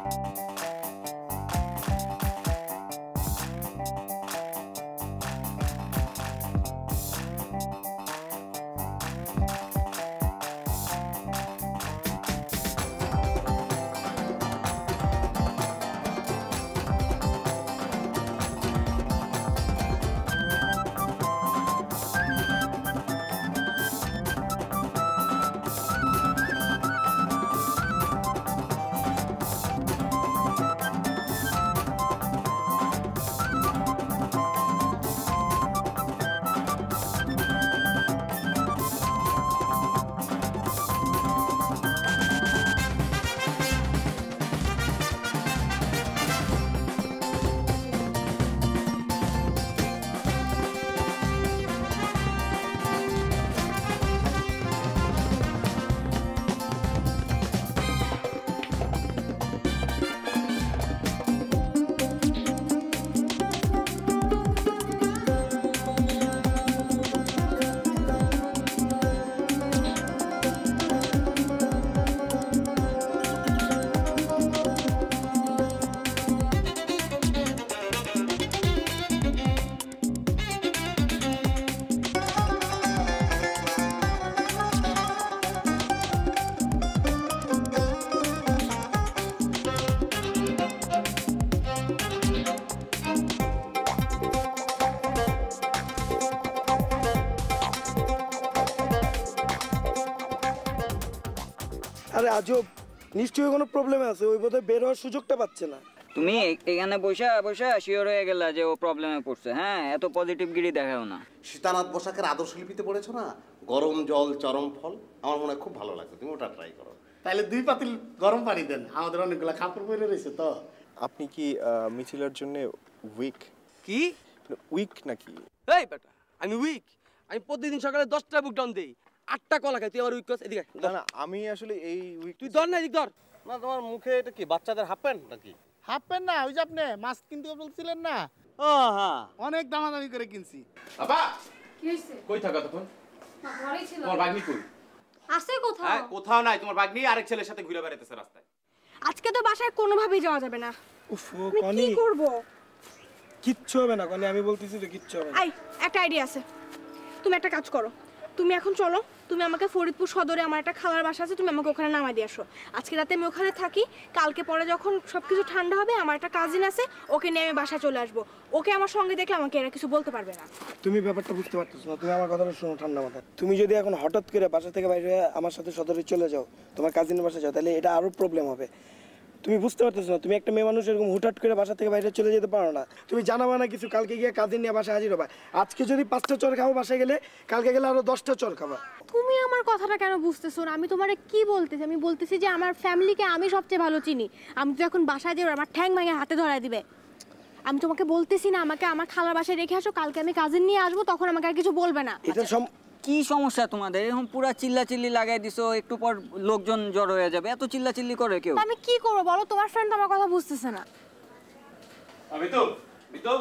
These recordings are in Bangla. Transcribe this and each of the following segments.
আরে আজব, নিশ্চয়ই কোনো প্রবলেম আছে, ওই বোধহয় বের হওয়ার সুযোগটা পাচ্ছে না। তুমি এখানে বসা বসা শিওর হয়ে গেলা যে ও প্রবলেমে পড়ছে। হ্যাঁ, এত পজিটিভ গিরি দেখাও না। সীতানাথ বসাকের আদর্শ লিপিতে পড়েছো না, গরম জল চরম ফল, আমার মনে হয় খুব ভালো লাগবে, তুমি ওটা ট্রাই করো। তাহলে 2 পাতিল গরম পানি দেন, আমাদের অনেকগুলো কাপড় পরে রয়েছে তো। আপনি কি মিছিলের জন্য উইক? কি উইক নাকি? এই বেটা, আমি উইক? আমি প্রতিদিন সকালে 10টা বুক ডাউন দেই, 8টা কলা খাই, তুই আবার উইক করছিস? এদিকে না না, আমি আসলে এই উইক। তুই ধর না, এদিক ধর না। তোমার মুখে এটা কি বাচ্চাদের হাফ প্যান্ট নাকি? হাফ প্যান্ট না, ওই যে আপনি মাস্ক কিনতে বলছিলেন না, ও হ্যাঁ, অনেক দামাদামি করে কিনছি। আপা কি হইছে? কই থাকা তখন? না, ঘরেই ছিলাম। তোমার বাগনি কই? আছে কোথাও? হ্যাঁ, কোথাও নাই। তোমার বাগনি আরেক ছেলের সাথে ঘুরে বেড়াইতেছে রাস্তায়। আজকে তো বাসায় কোনোভাবেই যাওয়া যাবে না। উফ, কনি কি করব? কিচ্ছু হবে না কনি, আমি বলতেছি তো কিচ্ছু হবে না। আই, একটা আইডিয়া আছে। তুমি একটা কাজ করো, তুমি এখন চলো, তুমি আমাকে ফরিদপুর সদরে আমার একটা খালার বাসা আছে, তুমি আমাকে ওখানে নামাই দিয়ে আসো। আজকে রাতে আমি ওখানে থাকি, কালকে পরে যখন সবকিছু ঠান্ডা হবে আমার একটা কাজিন আছে, ওকে নিয়ে আমি বাসায় চলে আসবো। ওকে আমার সঙ্গে দেখলে আমাকে এরা কিছু বলতে পারবে না। তুমি ব্যাপারটা বুঝতে পারতেছো না, তুমি আমার কথাটা শোনো ঠান্ডা মাথায়। তুমি যদি এখন হঠাৎ করে বাসা থেকে বাইরে হয়ে আমার সাথে সদরে চলে যাও, তোমার কাজিনের বাসায় যাও, তাহলে এটা আরো প্রবলেম হবে। তুমি বুঝতে পারতেছো না, তুমি একটা মেয়ে মানুষ এরকম হুটহাট করে বাসা থেকে বাইরে চলে যেতে পারো না। তুমি জানাবা না কিছু, কালকে গিয়ে কাজিন নিয়ে বাসায় হাজির হবা। আজকে যদি 5টা চর খাবো বাসায় গেলে, কালকে গেলে আরো 10টা চর খাবা। তুমি আমার কথাটা কেন বুঝতেছো না? আমি তোমারে কি বলতেছি, আমি বলতেছি যে আমার ফ্যামিলিকে আমি সবচেয়ে ভালো চিনি। আমি তো এখন বাসায় যাই, আমার ঠ্যাং ভাঙে হাতে ধরায় দিবে। আমি তোমাকে বলতেছি না আমাকে আমার খালার বাসায় রেখে আসো, কালকে আমি কাজিন নিয়ে আসবো, তখন আমাকে আর কিছু বলবে না। এটা কি সমস্যা তোমাদের? এরকম পুরা চিল্লাচিল্লি লাগাই দিছো, একটু পর লোকজন জড়ো হয়ে যাবে। এত চিল্লাচিল্লি করে কেউ? আমি কি করবো বলো, তোমার ফ্রেন্ড আমার কথা বুঝতেছে না। মিতু, মিতু,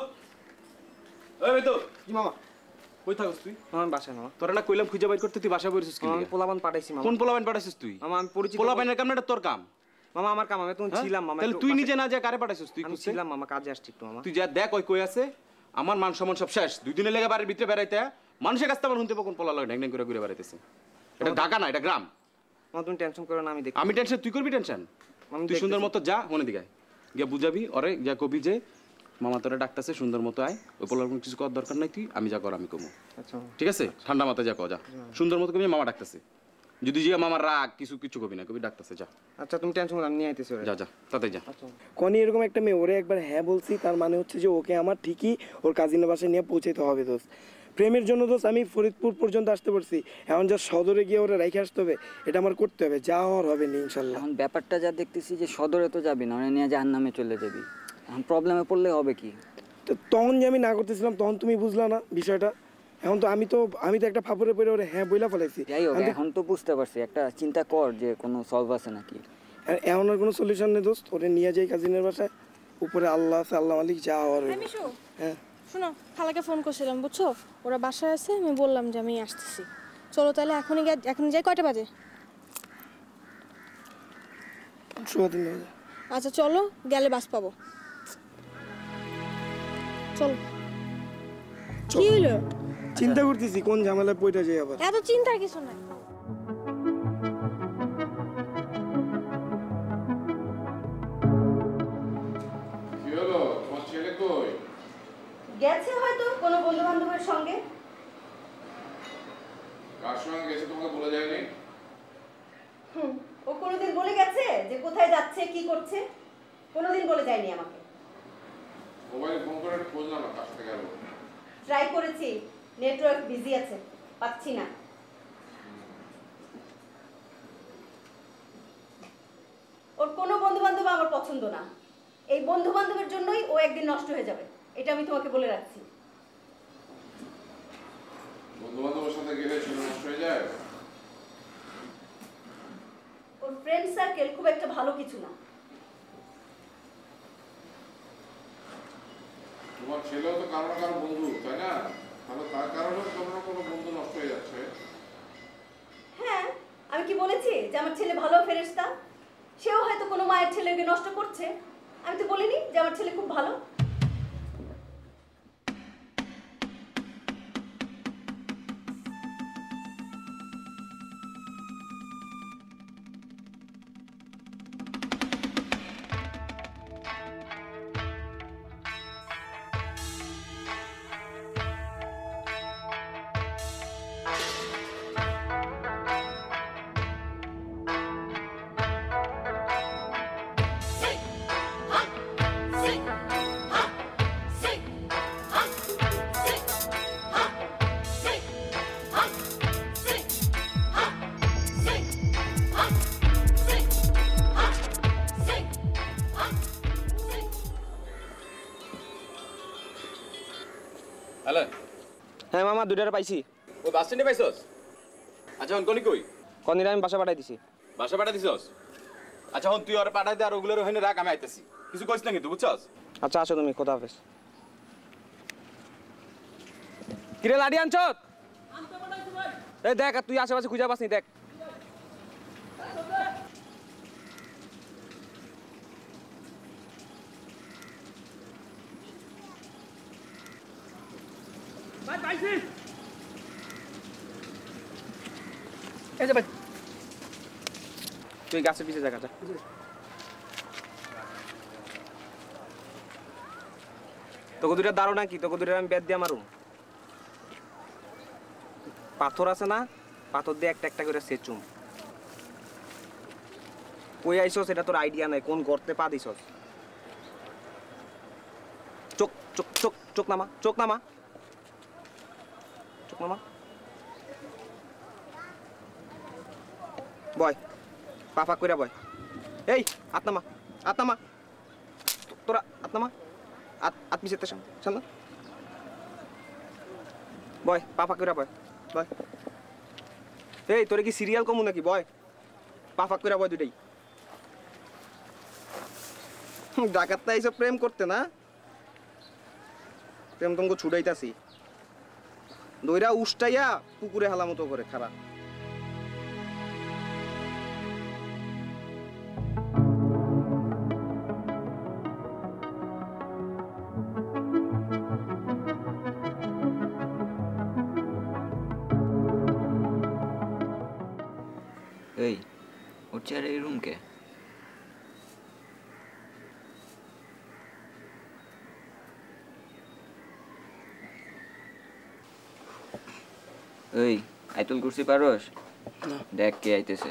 ওই মিতু। কি মামা? কই থাকস তুই? মামা বাসায়। মামা তোরা না কইলাম খুঁজে বাইর করতে, তুই বাসা বইছিস কি? আমি পোলাপান পাঠাইছি মামা। কোন পোলাপান পাঠাইছিস তুই? মামা আমি পরিচিত পোলাপানের কাম না, এটা তোর কাম। মামা আমার কাম, আমি তখন ছিলাম মামা। তাহলে তুই নিজে না যা কারে পাঠাইছিস? তুই ছিলাম মামা, কাজে আসছি একটু মামা। তুই যা দেখ ওই কই আছে। আমার মান সম্মান সব শেষ। 2 দিনে লেগে বাড়ির ভিতরে বেড়াইতে, মানুষের কাছে আমার হুনতে কোন পোলা লাগে ঢ্যাং ঢ্যাং করে ঘুরে বেড়াইতেছে। এটা ঢাকা না, এটা গ্রাম। মামা তুমি টেনশন করো না, আমি দেখি। আমি টেনশন, তুই করবি টেনশন? তুই সুন্দর মতো যা, মনে দিকে গিয়া বুঝাবি ওরে, যা কবি যে মামা তোরা ডাকতেছে, সুন্দর মতো আয়। ওই পোলার কোনো কিছু করার দরকার নাই, তুই আমি যা কর আমি কমু। আচ্ছা ঠিক আছে? ঠান্ডা মাথায় যা কর, যা সুন্দর মতো কবি মামা ডাকতেছে। যদি যে মামার রাগ কিছু কিছু কবি না, কবি ডাকতেছে, যা। আচ্ছা তুমি টেনশন করো, আমি নিয়ে আইতেছি। যা যা, তাতে যা। কনি এরকম একটা মেয়ে, ওরে একবার হ্যাঁ বলছি, তার মানে হচ্ছে যে ওকে আমার ঠিকই ওর কাজিনের বাসায় নিয়ে পৌঁছাতে হবে দোস্ত। প্রেমের জন্য দোস্ত আমি ফরিদপুর পর্যন্ত আসতে পারছি, এখন যা সদরে গিয়ে ওরা রাইখে আসতে হবে, এটা আমার করতে হবে, যা হওয়ার হবে না ইনশাল্লাহ। এখন ব্যাপারটা যা দেখতেছি যে সদরে তো যাবি না, ওরা নিয়ে জাহান্নামে চলে যাবি। এখন প্রবলেমে পড়লে হবে কি? তো তখন যে আমি না করতেছিলাম তখন তুমি বুঝলা না বিষয়টা। এখন তো আমি তো একটা ফাপড়ে পড়ে ওরে হ্যাঁ বইলা ফেলাইছি। যাই হোক, এখন তো বুঝতে পারছি, একটা চিন্তা কর যে কোনো সলভ আছে নাকি। এখন আর কোনো সলিউশন নেই দোস্ত, ওরে নিয়ে যাই কাজিনের বাসায়, উপরে আল্লাহ আছে, আল্লাহ মালিক, যা হওয়ার। হ্যাঁ শোনো, খালাকে ফোন করছিলাম বুঝছো, ওরা বাসায় আছে, আমি বললাম যে আমি আসতেছি। চলো তাহলে এখনই যাই। কয়টা বাজে? আচ্ছা চলো, গেলে বাস পাবো। চলো। কি হইলো? চিন্তা করতেছি কোন ঝামেলায় পড়ে যাই আবার। এত চিন্তার কিছু নাই। কি হলো, তোমার ছেলে কই? গেছে হয়তো কোনো বন্ধু বান্ধবের সঙ্গে। কার সঙ্গে গেছে তোমাকে বলে যায়নি? ও কোনোদিন বলে গেছে যে কোথায় যাচ্ছে কি করছে? কোনোদিন বলে যায়নি আমাকে। মোবাইলে ফোন করে খোঁজ নাও না, কার সাথে গেল। ট্রাই করেছি, নেটওয়ার্ক বিজি আছে, পাচ্ছি না। ওর কোনো বন্ধু বান্ধব আমার পছন্দ না। এই বন্ধু বান্ধবের জন্যই ও একদিন নষ্ট হয়ে যাবে, এটা আমি তোমাকে বলে রাখছি। বন্ধু বান্ধবের সাথে গেলে ছেলে নষ্ট হয়ে যায়? ওর ফ্রেন্ড সার্কেল খুব একটা ভালো কিছু না। তোমার ছেলেও তো কারো না কারো বন্ধু, তাই না? তাহলে তার কারণে কোনো না কোনো বন্ধু নষ্ট হয়ে যাচ্ছে। হ্যাঁ, আমি কি বলেছি যে আমার ছেলে ভালো ফেরেশতা? সেও হয়তো কোনো মায়ের ছেলেকে নষ্ট করছে। আমি তো বলিনি যে আমার ছেলে খুব ভালো। হ্যালো, হ্যাঁ মামা, দুইটারে পাইছি। ওই বাস স্ট্যান্ডে পাইছস? আচ্ছা হন কোনি কই? কনিরা আমি বাসা পাঠাই দিছি। বাসা পাঠা দিছস? আচ্ছা হন তুই ওরে পাঠাই দে আর ওগুলোর ওখানে রাখ, আমি আইতেছি। কিছু কইস না কিন্তু, বুঝছস? আচ্ছা আসো তুমি, খোদা হাফেজ। কিরে লাডি আনছত? এই দেখ, আর তুই আশেপাশে খুঁজে পাসনি, দেখ। এই যে ভাই, তুই গাছের পিছে যা, যা। তোকে দুটা দাঁড়ো নাকি? তোকে দুটা আমি বেদ দিয়ে মারুম। পাথর আছে না, পাথর দিয়ে একটা একটা করে সেচুম। কই আইসো সেটা তোর আইডিয়া নাই, কোন গর্তে পা দিছস। চোখ চোখ চোখ চোখ নামা, চোখ নামা, চোখ নামা। বয়, পা ফাঁক কইরা বয়। এই হাত নামা, হাত নামা, তোরা হাত নামা, হাত মিশে সামনে বয়, পা ফাঁক কইরা বয়, বয়। এই তোরে কি সিরিয়াল কমু নাকি? বয়, পা ফাঁক কইরা বয় দুইটাই। ডাকাতটা এইসব প্রেম করতে না, প্রেম তোমাকে ছুটাইতাছি, দইরা উষ্টাইয়া পুকুরে হালা মতো করে খারাপ। এই ওর চেয়ারে এই রুম কে? এই আইতুল কুরসি পারোস? দেখ কে আইতেছে।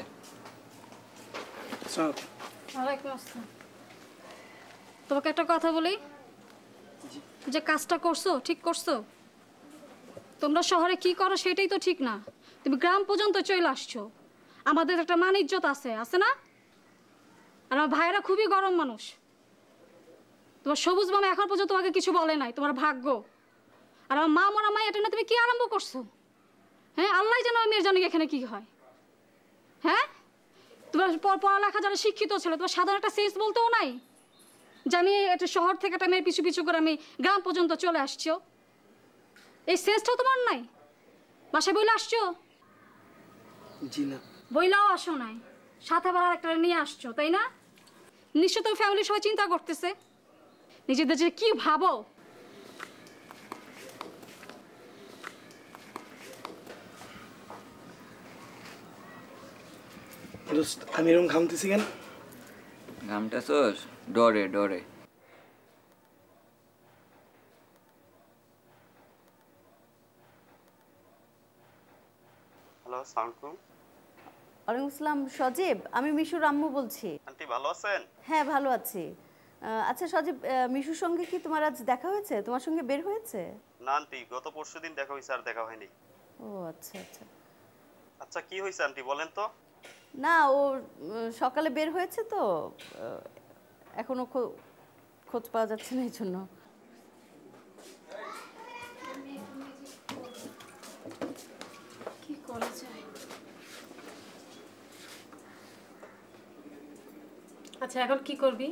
ওয়ালাইকুম আসসালাম। তোমাকে একটা কথা বলি, যে কাজটা করছো ঠিক করছো? তোমরা শহরে কি করো সেটাই তো ঠিক না। তুমি গ্রাম পর্যন্ত চলে আসছো। আমাদের একটা মান ইজ্জত আছে, আছে না? আর আমার ভাইয়েরা খুবই গরম মানুষ। তোমার সবুজ মামা এখন পর্যন্ত তোমাকে কিছু বলে নাই, তোমার ভাগ্য। আর আমার মা মরা মা, এটা না তুমি কি আরম্ভ করছো? হ্যাঁ, আল্লাহ জানো মেয়ের জানি এখানে কি হয়। হ্যাঁ, তোমার পড়ালেখা যারা শিক্ষিত ছিল, তোমার সাধারণ একটা সেন্স বলতেও নাই যে আমি একটা শহর থেকে একটা মেয়ের পিছু পিছু করে আমি গ্রাম পর্যন্ত চলে আসছো। এই সেন্সটাও তোমার নাই। বাসায় বইলে আসছো? জি না। বইলাও আসো নাই, সাথে আবার একটা নিয়ে আসছো, তাই না? নিশ্চয় তোর ফ্যামিলির সবাই চিন্তা করতেছে নিজেদের যে কি ভাবো। দোস্ত আমি এরকম ঘামতেছি কেন? ঘামটা সোস ডরে ডরে। হ্যালো, আসসালামু আলাইকুম। ওয়ালাইকুম আসসালাম সজীব, আমি মিশুর আম্মু বলছি। আন্টি ভালো আছেন? হ্যাঁ ভালো আছি। আচ্ছা সজীব, মিশুর সঙ্গে কি তোমার আজ দেখা হয়েছে? তোমার সঙ্গে বের হয়েছে? না আন্টি, গত পরশুদিন দেখা হয়েছে, আর দেখা হয়নি। ও আচ্ছা আচ্ছা। আচ্ছা কি হয়েছে আন্টি বলেন তো? না ও সকালে বের হয়েছে তো, এখনো খোঁজ পাওয়া যাচ্ছে না, এই জন্য। কি করা যায়? আচ্ছা এখন কি করবি?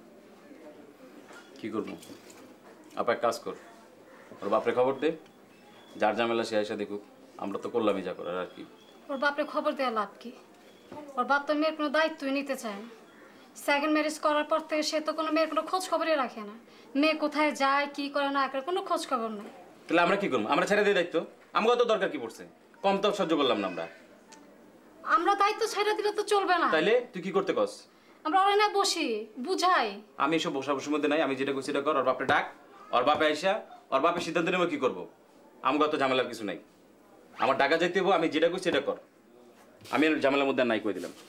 কি করবো? আপা এক কাজ কর, ওর বাপরে খবর দে, যার ঝামেলা সে আইসা দেখুক, আমরা তো করলামই যা করার আর কি। ওর বাপরে খবর দেওয়া লাভ কি? ওর বাপ তো মেয়ের কোনো দায়িত্বই নিতে চায় না। সেকেন্ড ম্যারেজ করার পর থেকে সে তো কোনো মেয়ের কোনো খোঁজ খবরই রাখে না। মেয়ে কোথায় যায়, কি করে না করে কোনো খোঁজ খবর নেই। তাহলে আমরা কি করবো? আমরা ছেড়ে দিয়ে দায়িত্ব, আমাকে তো দরকার কি পড়ছে? কম তো সহ্য করলাম না আমরা। আমরা দায়িত্ব ছেড়ে দিলে তো চলবে না। তাইলে তুই কি করতে কস? আমরা ওরা না বসি বুঝাই। আমি এসব বসাবসির মধ্যে নাই, আমি যেটা করছি সেটা কর। ওর বাপরে ডাক, ওর বাপে আইসা ওর বাপের সিদ্ধান্ত নেবো কি করবো। আমাকে অত ঝামেলার কিছু নাই, আমার টাকা যাইতে হবো, আমি যেটা করছি সেটা কর। আমি আর ঝামেলার মধ্যে আর নাই করে দিলাম।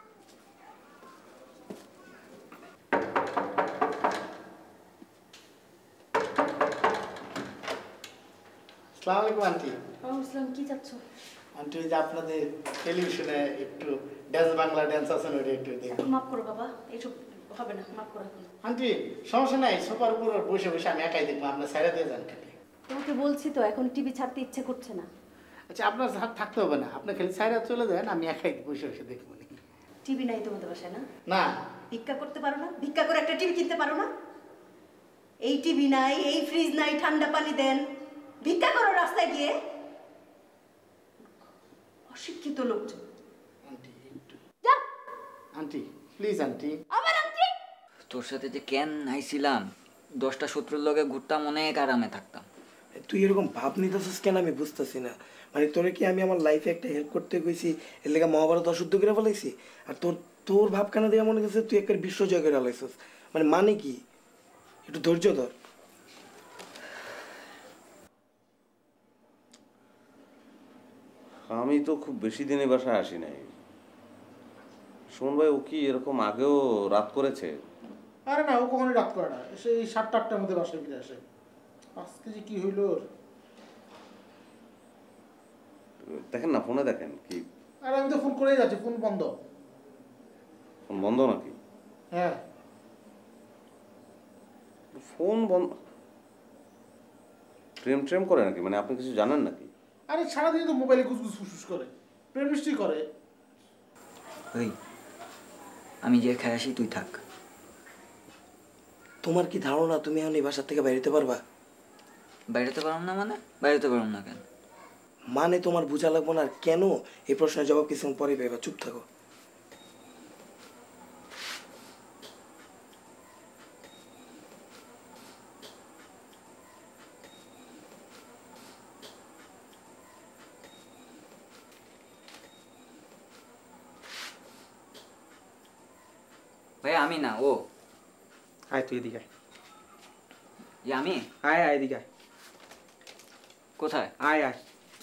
আসসালামু আলাইকুম আন্টি। ওয়ালাইকুম কি যাচ্ছ? আন্টি ওই যে আপনাদের টেলিভিশনে একটু ড্যান্স বাংলা ড্যান্স আছে না, ওটা একটু দেখুন। মাফ করো বাবা, এইসব হবে না, মাফ করো। আন্টি সমস্যা নাই, সোফার উপর বসে বসে আমি একাই দেখবো, আপনার সাইডে দিয়ে যান খালি। তোমাকে বলছি তো এখন টিভি ছাড়তে ইচ্ছে করছে না। আচ্ছা আপনার থাকতে হবে না, আপনি খালি সাইডে চলে যান, আমি একাই বসে বসে দেখবো। টিভি নাই তোমাদের বাসায়? না না ভিক্ষা করতে পারো না? ভিক্ষা করে একটা টিভি কিনতে পারো না? এই টিভি নাই, এই ফ্রিজ নাই, ঠান্ডা পানি দেন, ভিক্ষা করো রাস্তায় গিয়ে। অশিক্ষিত লোকজন। আন্টি একটু যা আন্টি প্লিজ আন্টি। আবার আন্টি? তোর সাথে যে কেন আইছিলাম, 10টা শত্রুর লগে ঘুরতাম, অনেক আরামে থাকতাম। তুই এরকম ভাব নিতেছিস কেন আমি বুঝতেছি না। মানে তোরে কি আমি আমার লাইফে একটা হেল্প করতে গেছি এর লেগে মহাভারত অশুদ্ধ করে ফেলাইছি? আর তোর ভাব কেন দিয়ে মনে করছে তুই একটা বিশ্ব জয় করে ফেলাইছিস? মানে কি? একটু ধৈর্য ধর। আমি তো খুব বেশি দিনে বাসায় আসি নাই। শোন ভাই, ও কি এরকম আগেও রাত করেছে? আরে না, ও কখনোই রাত করে না, সেই 7টা-8টার মধ্যে বাসায় ফিরে আসে। আজকে যে কি হইল ওর। দেখেন না, ফোনে দেখেন কি। আরে আমি তো ফোন করেই যাচ্ছি, ফোন বন্ধ। ফোন বন্ধ নাকি? হ্যাঁ ফোন বন্ধ? ট্রেম করে নাকি? মানে আপনি কিছু জানেন নাকি? আরে সারাদিন তো মোবাইলে গুসগুস ফুসফুস করে, প্রেম মিষ্টি করে। ওই আমি যে খাই আসি, তুই থাক। তোমার কি ধারণা তুমি এখন এই বাসার থেকে বাইরেতে পারবা? বাইরেতে পারলাম না মানে? বাইরেতে পারলাম না কেন? মানে তোমার বোঝা লাগবো না? আর কেন এই প্রশ্নের জবাব কিছুক্ষণ পরে পাইবা, চুপ থাকো। ভাই আমি না, ও। আয় তুই এদিকে আয়। আমি? আয় আয় এদিকে আয়। কোথায়? আয় আয়।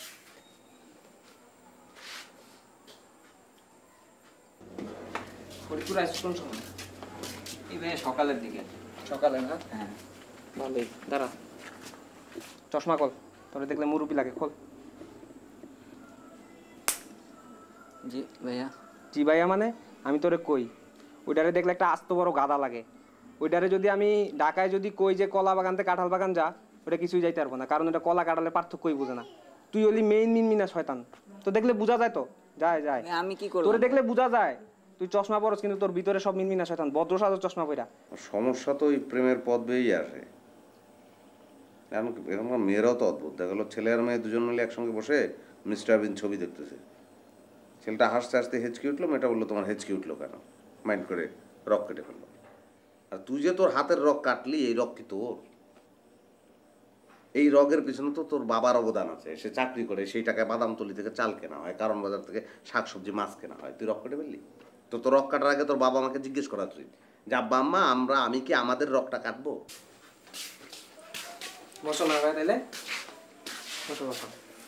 ফরিদপুর আসছিস কোন সময়? এই ভাই সকালের দিকে। সকালে না? হ্যাঁ ভালোই। দাঁড়া, চশমা খোল, তোরে দেখলে মুরুবি লাগে, খোল। জি ভাইয়া। জি ভাইয়া মানে? আমি তোরে কই, ওইটারে দেখলে একটা আস্ত বড় গাদা লাগে। ওইটারে যদি আমি ঢাকায় যদি কই যে কলা বাগান থেকে কাঁঠাল বাগান যা, ওটা কিছুই যাইতে পারবো না, কারণ ওটা কলা কাঁঠালের পার্থক্যই বুঝে না। তুই হলি মেইন মিনমিনা শয়তান, তো দেখলে বোঝা যায় তো। যায় যায়, আমি কি করব? তোরে দেখলে বোঝা যায় তুই চশমা পরস, কিন্তু তোর ভিতরে সব মিনমিনা শয়তান, ভদ্র সাজো চশমা পইরা। সমস্যা তো ওই প্রেমের পথ বেয়েই আসে। এরকম মেয়েরাও তো অদ্ভুত। দেখা গেলো ছেলে আর মেয়ে দুজন মিলে একসঙ্গে বসে মিস্টার বিন ছবি দেখতেছে। ছেলেটা হাসতে হাসতে হেঁচকি উঠলো, মেয়েটা বললো তোমার হেঁচকি উঠলো কেন? মাইন্ড করে রক কেটে ফেললো। আর তুই যে তোর হাতের রগ কাটলি, এই রগ কি তোর? এই রগের পিছনে তো তোর বাবার অবদান আছে। সে চাকরি করে, সেই টাকায় বাদামতলি থেকে চাল কেনা হয়, কারণ বাজার থেকে শাকসবজি মাছ কেনা হয়। তুই রগ কেটে ফেললি? তো তোর রগ কাটার আগে তোর বাবা আমাকে জিজ্ঞেস করা তুই যে আব্বা আম্মা আমি কি আমাদের রগটা কাটবো? বসো না ভাই, তাইলে বসো বসো।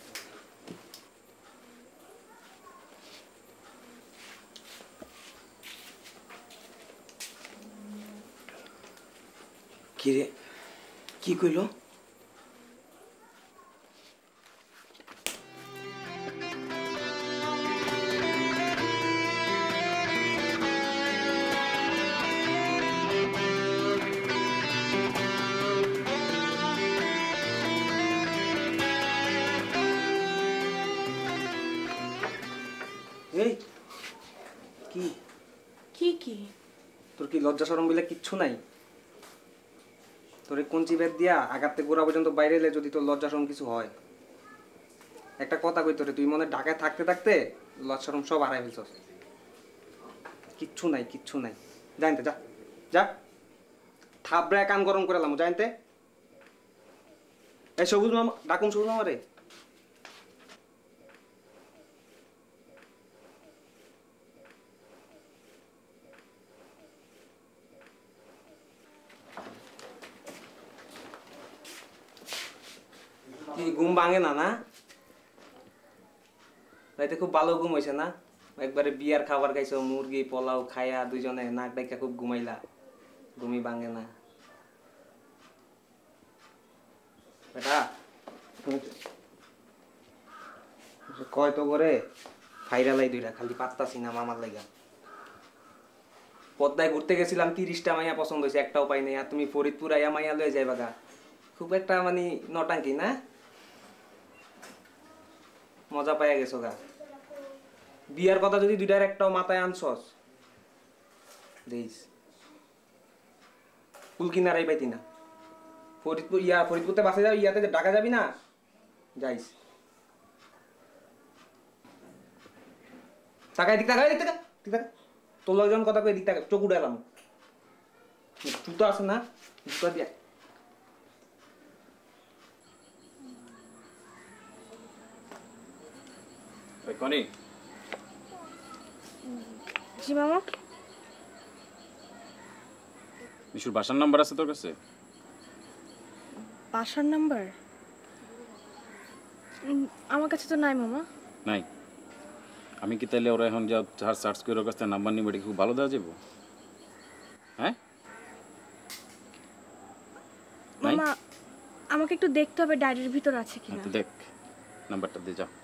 কি রে, কি কইলো? এই কি কি কি তোর কি লজ্জা শরম বলে কিচ্ছু নাই? তোর এই কঞ্চি বেদ দিয়া আগাতে গোড়া পর্যন্ত বাইরে এলে যদি তোর লজ্জা শরম কিছু হয়, একটা কথা কই তোরে, তুই মনে ঢাকায় থাকতে থাকতে লজ্জা শরম সব হারাই ফেলছস। কিচ্ছু নাই, কিচ্ছু নাই, জানতে যা যা, থাবড়ায় কান গরম করে এলাম জানতে। এই সবুজ মামা ডাকুন, সবুজ মামা রে। কি ঘুম ভাঙে না? না রাইতে খুব ভালো ঘুম হয়েছে না? একবারে বিয়ার খাবার খাইছো, মুরগি পোলাও খাইয়া দুইজনে নাক ডাইকা খুব ঘুমাইলা, ঘুমি ভাঙে না বেটা? কয় তো করে ফাইরালাই দুইটা, খালি পাত্তাছি না মামার লাগা। পদ্মায় ঘুরতে গেছিলাম, 30টা মাইয়া পছন্দ হয়েছে, একটাও পাই নাই। আর তুমি ফরিদপুর আইয়া মাইয়া লয়ে যাইবা গা, খুব একটা মানে নটাঙ্কি না? মজা পাইয়া গেছো গা। বিয়ার কথা যদি দুইটার একটাও মাথায় আনছস দেইস, কুল কিনারাই পাইতি না। ফরিদপুরতে বাসে যাও, ইয়াতে ঢাকা যাবি না, যাইস। তাকাই দিক তাকাই, দিক তাকা, ঠিক থাকে। তোর লোকজন কথা কই দিক তাকা, চোখ উড়ালাম। জুতো আছে না, জুতো দিয়া। কনি জি মামা। মিশুর বাসার নাম্বার আছে তোর কাছে? বাসার নাম্বার আমার কাছে তো নাই মামা। নাই? আমি কি তাহলে ওরা এখন যা সার্চ করে ওর কাছ থেকে নাম্বার নিবে, এটা খুব ভালো দেওয়া যাবো? হ্যাঁ মামা আমাকে একটু দেখতে হবে ডায়েরির ভিতর আছে কিনা। দেখ নাম্বারটা দিয়ে যা।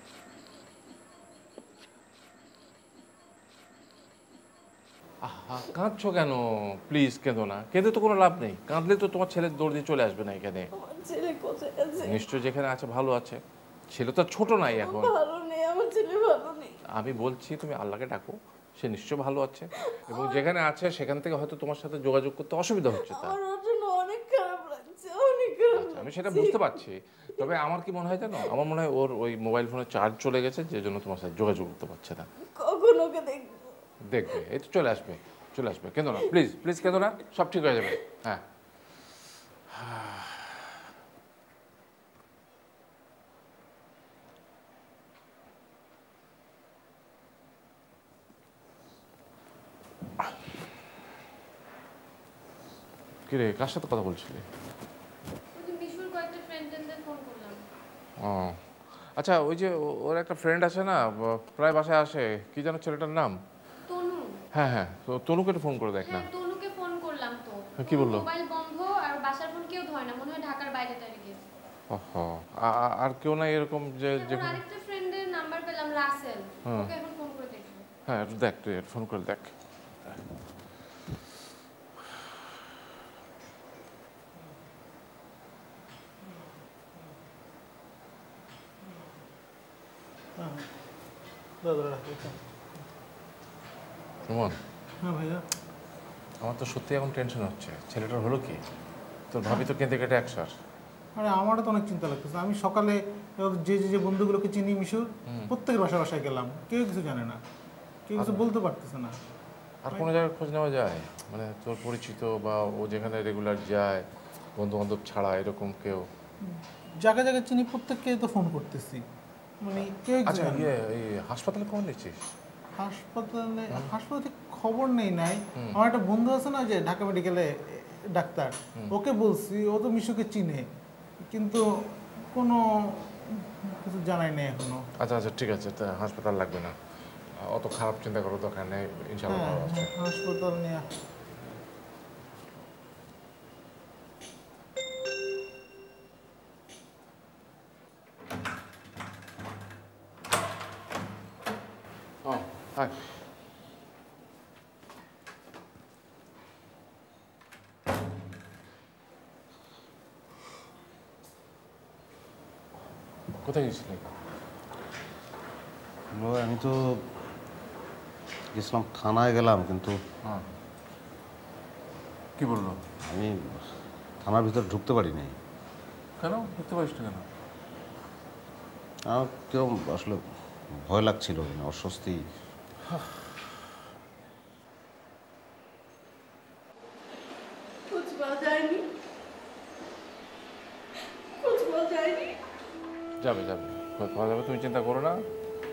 কাঁদছো কেন? প্লিজ কেঁদো না, কেঁদে তো কোনো লাভ নেই। কাঁদলে তো তোমার ছেলে দৌড় দিয়ে চলে আসবে না এখানে। ছেলে কোথায় আছে? নিশ্চয় যেখানে আছে ভালো আছে। ছেলে তো ছোট নাই এখন। ভালো নেই, আমার ছেলে ভালো নেই। আমি বলছি তুমি আল্লাহকে ডাকো, সে নিশ্চয় ভালো আছে। এবং যেখানে আছে সেখান থেকে হয়তো তোমার সাথে যোগাযোগ করতে অসুবিধা হচ্ছে তার। আমার জন্য অনেক খারাপ লাগছে, অনেক খারাপ লাগছে। আমি সেটা বুঝতে পারছি, তবে আমার কি মনে হয় জানো, আমার মনে হয় ওর ওই মোবাইল ফোনে চার্জ চলে গেছে, যে জন্য তোমার সাথে যোগাযোগ করতে পারছে না। কখন ওকে দেখবো? দেখবে, এই তো চলে আসবে, চলে আসবে। কেঁদো না প্লিজ, প্লিজ কেঁদো না, সব ঠিক হয়ে যাবে। হ্যাঁ কিরে, কার সাথে কথা বলছিলি? ও আচ্ছা, ওই যে ওর একটা ফ্রেন্ড আছে না, প্রায় বাসায় আসে, কি যেন ছেলেটার নাম? তনু। হ্যাঁ হ্যাঁ, তো তনুকে একটু ফোন করে দেখ না। তনুকে ফোন করলাম তো। কি বললো? মোবাইল বন্ধ, আর বাসার ফোন কেউ ধরে না, মনে হয় ঢাকার বাইরে টাইরে গেছে। ওহো, আর কেউ নাই এরকম যে আরেকটা ফ্রেন্ডের নাম্বার পেলাম, রাসেল। ওকে এখন ফোন করে দেখব। হ্যাঁ একটু দেখ, তুই ফোন করে দেখ। রোমান, হ্যাঁ ভাইয়া। আমার তো সত্যি এখন টেনশন হচ্ছে, ছেলেটার হলো কি? তোর ভাবি তো কেঁদে কেটে একসার। আরে আমারও তো অনেক চিন্তা লাগতেছে। আমি সকালে যে যে বন্ধুগুলোকে চিনি মিশুর, প্রত্যেকের বাসায় বাসায় গেলাম, কেউ কিছু জানে না, কেউ কিছু বলতে পারতেছে না। আর কোনো জায়গায় খোঁজ নেওয়া যায় মানে তোর পরিচিত বা ও যেখানে রেগুলার যায় বন্ধু বান্ধব ছাড়া এরকম কেউ? জায়গায় জায়গায় চিনি, প্রত্যেককে তো ফোন করতেছি, মানে কেউ আচ্ছা এই হাসপাতালে খবর নিচ্ছিস? হাসপাতালে খবর নেই নাই। আমার একটা বন্ধু আছে না যে ঢাকা মেডিকেলে ডাক্তার, ওকে বলছি, ও তো মিশুকে চিনে, কিন্তু কোনো কিছু জানাই নাই এখনো। আচ্ছা আচ্ছা ঠিক আছে, তা হাসপাতাল লাগবে না, অত খারাপ চিন্তা করার দরকার নেই, ইনশাআল্লাহ ভালো আছে। হাসপাতাল নিয়ে হাই। কোথায় গেছিলি? আমি তো গেছিলাম, থানায় গেলাম, কিন্তু কি বললো? আমি থানার ভিতর ঢুকতে পারি নাই। কেন ঢুকতে পারিস না কেন? আমার কেউ আসলে ভয় লাগছিল, অস্বস্তি। যাবে যাবে, পাওয়া যাবে, তুমি চিন্তা করো না।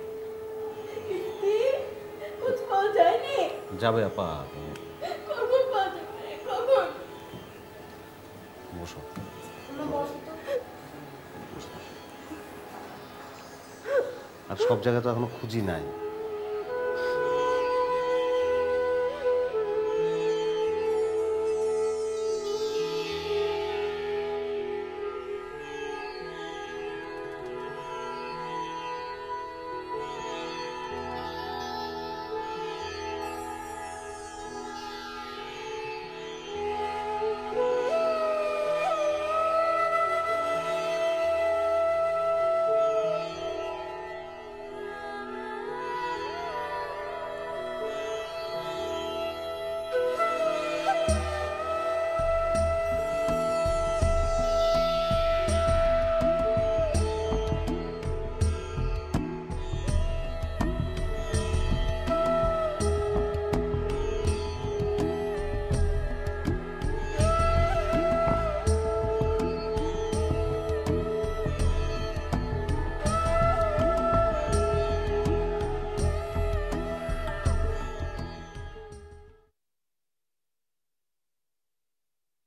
যাবে আপা, বসো। আর সব জায়গায় তো এখনো খুঁজি নাই।